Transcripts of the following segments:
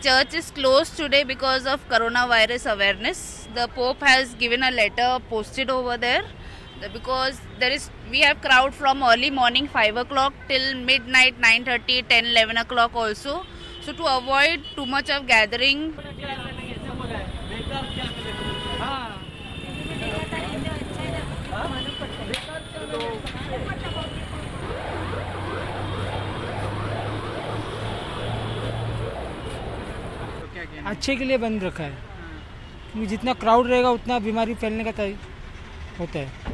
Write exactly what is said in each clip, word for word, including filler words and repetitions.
church is closed today because of coronavirus awareness. The Pope has given a letter posted over there because there is we have crowd from early morning five o'clock till midnight nine thirty, ten, eleven o'clock also. So to avoid too much of gathering. अच्छे के लिए बंद रखा है क्योंकि जितना crowd रहेगा उतना बीमारी फैलने का तय होता है।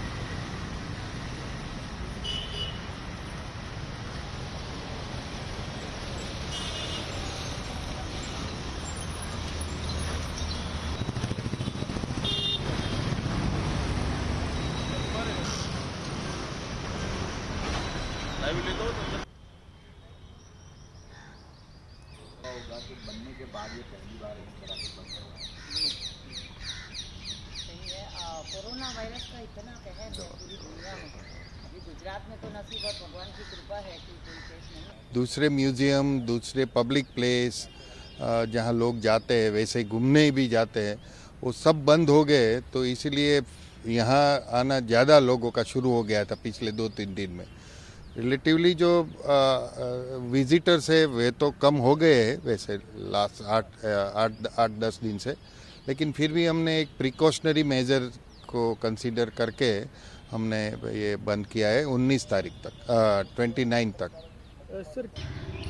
बनने के बाद ये पहली बार इस तरह से बन रहा है। सही है। कोरोना वायरस का इतना कहर है पूरी दुनिया में, अभी गुजरात में तो नसीब और भगवान की कृपा है कि कोई केस नहीं है। दूसरे म्यूजियम, दूसरे पब्लिक प्लेस जहाँ लोग जाते हैं, वैसे घूमने भी जाते हैं, वो सब बंद हो गए। तो इसीलिए यहाँ आना ज़्यादा लोगों का शुरू हो गया था पिछले दो तीन दिन में। रिलेटिवली जो विजिटर्स है वे तो कम हो गए हैं वैसे लास्ट आठ आठ आठ दस दिन से, लेकिन फिर भी हमने एक प्रिकॉशनरी मेजर को कंसीडर करके हमने ये बंद किया है उन्नीस तारीख तक, ट्वेंटी नाइन तक। सर